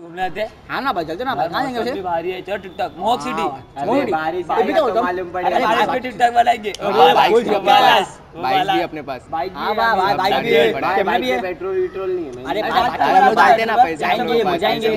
घूमने आते हैं। हाँ ना भाई चलते ना भाई, कहाँ जाएंगे वैसे? बारी है, चलो टिकटॉक मोहक सिटी। बारिश भी तो मालूम पड़ेगा। बारिश में टिकटॉक वाला आएंगे। बाइक भी अपने पास। बाइक भी है, कैमरा भी है। पेट्रोल विट्रोल नहीं है। अरे डालते ना पैसे, जाएंगे जाएंगे।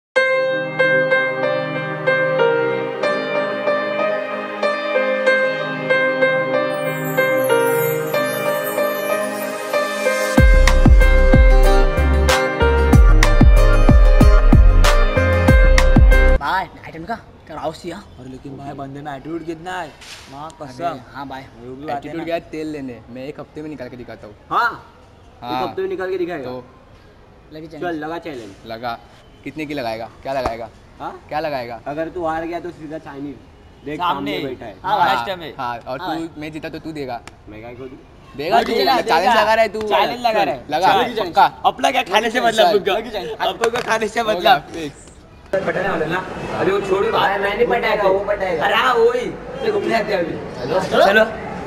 आइटम का कराओ सिया। और लेकिन भाई बंदे में एटीट्यूड कितना है माँ कसम। हाँ भाई एटीट्यूड गया तेल लेने, मैं 1 हफ्ते में निकाल के दिखाता हूँ। हाँ 1 हफ्ते में निकाल के दिखाएगा तो चल लगा चैलेंज। लगा। कितने की लगाएगा? क्या लगाएगा? हाँ क्या लगाएगा? अगर तू हार गया तो सीधा चाइनीज देख सामने बैठा है। हाँ और तू मैं जीता तो तू देगा। मैं क्या करूँ? देगा तू। चैलेंज लगा रहा है तू। चैलेंज लगा रहा है। लगा पक्का। अपना क्या खाने से मतलब, आपको क्या खाने से मतलब। पटाने वाला ना अभी वो छोड़ भाई, मैं नहीं पटाएगा वो पटाएगा। अरे हाँ वही तो घूमने आते हैं अभी। चलो चलो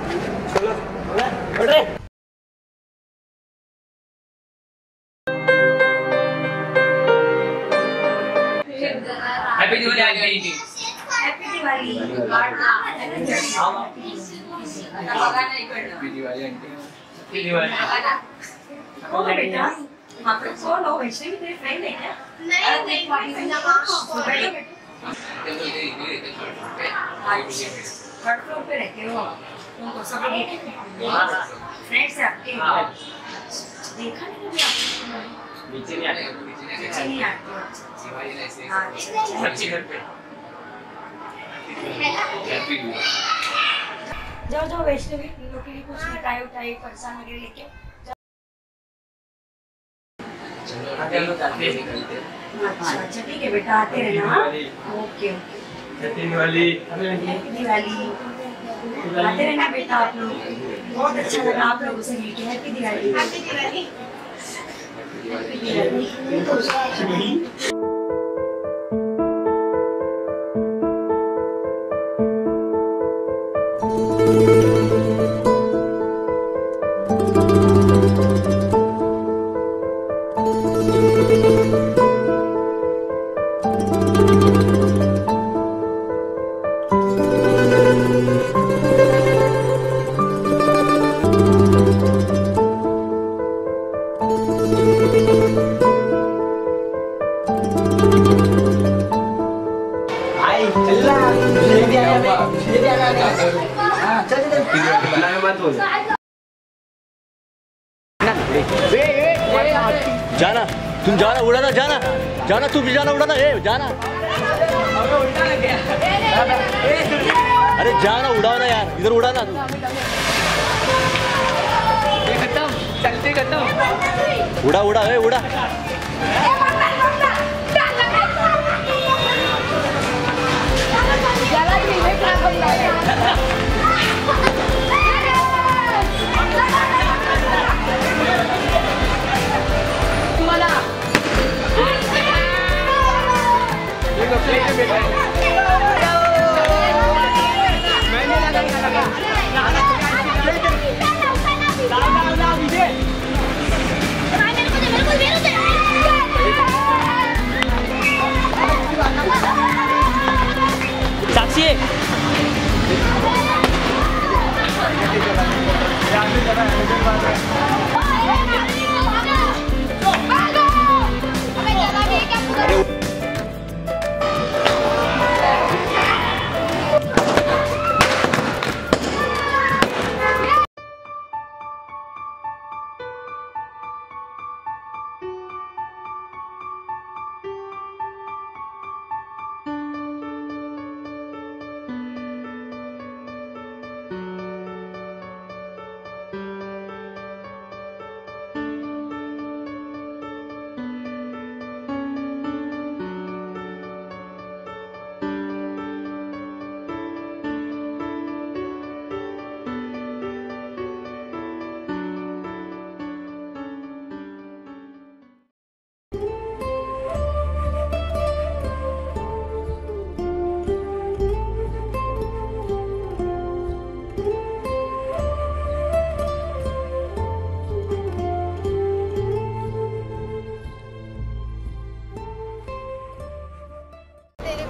चलो। Happy Diwali aunty. Happy Diwali. Happy Diwali. ओ बेटा वहाँ पे कौन हो? वैसे भी तेरे फ्रेंड है क्या? नहीं थर्ड फ्लोर पे रहते हो तुमको सब फ्रेंड्स है आपके? देखा नहीं कभी आपने? नीचे नहीं आते, नीचे नहीं आते। अच्छी घर पे। जाओ जाओ वैष्णवी, इन लोग के लिए कुछ मिठाई उठाई फरसान वगैरह लेके। अच्छा ठीक है बेटा, आते रहना। Okay okay. Happy Diwali. Happy Diwali. आते रहना बेटा आप लोग। बहुत अच्छा लगा आप लोगों से मिलके। Happy Diwali. Happy Diwali. Happy Diwali. जाना तुम, जाना उड़ाना, जाना जाना तुम भी जाना उड़ाना। ए जाना, अरे जाना उड़ाना यार, इधर उड़ाना तू। खत्म, चलते खत्म। उड़ा उड़ा ए उड़ा। साक्षी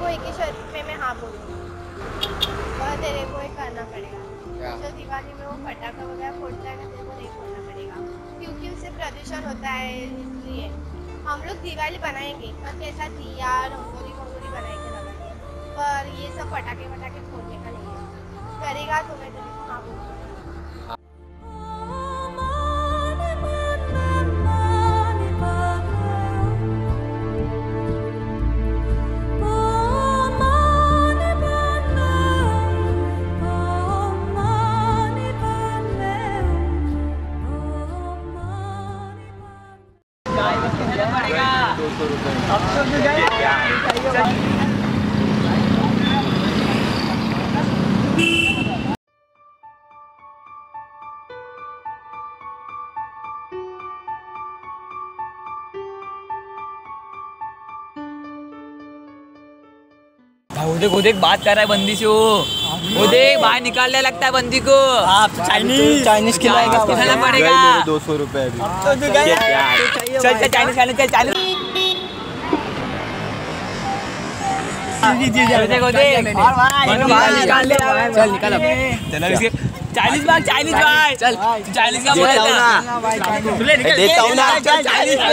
एक ही शर्त पे मैं हाँ बोलूँगी और तेरे को एक करना पड़ेगा। जो दिवाली में वो पटाखा वगैरह फोड़ता है ना, तेरे को नहीं फोड़ना पड़ेगा क्योंकि उससे प्रदूषण होता है। इसलिए हम लोग दिवाली बनाएंगे पर कैसा दिया रंगोली वंगोली बनाएंगे लगाएंगे, पर ये सब पटाखे वटाखे फोड़ने का नहीं है। करेगा तो मैं तेरे को हाँ बोलूँगी। वो देख बात कर रहा है बंदी से। वो देख बाहर निकालने लगता है बंदी को। आप चाइनीज खिलाएगा, खिलाना पड़ेगा। 200 रुपए अभी। चल चल चाइनीज खाने चल चाइनीज। देखो देख निकाल ले, चल निकाल अब। चाइनीज भाग चल चाइनीज का बोल देता हूँ ना, चल चाइनीज पे।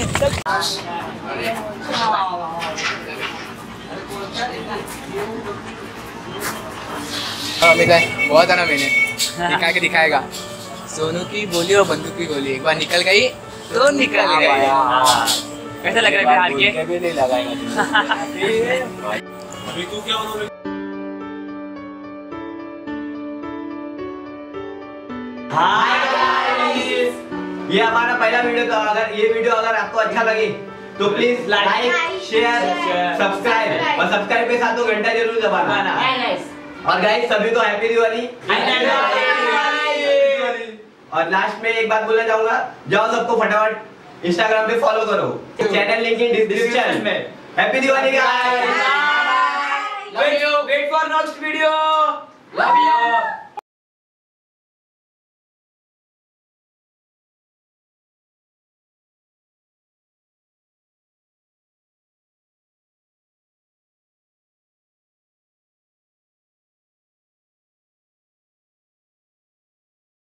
बहुत है ना, मैंने दिखा के दिखाएगा। सोनू की बोली और बंदूक की गोली एक बार निकल गई तो निकल गई। कैसा लग रहा है हार के? नहीं लगाएगा अभी तू क्या बोल ये हमारा पहला वीडियो था। अगर ये वीडियो आपको अच्छा लगे तो प्लीज लाइक शेयर सब्सक्राइब, और सब्सक्राइब के साथ तो घंटा जरूर दबाना। और गाइस सभी को हैप्पी दिवाली। और लास्ट में एक बात बोलना चाहूंगा, जाओ सबको फटाफट इंस्टाग्राम पे फॉलो करो, चैनल लिंक इन डिस्क्रिप्शन में। Happy Diwali guys, wait for next video. Love you.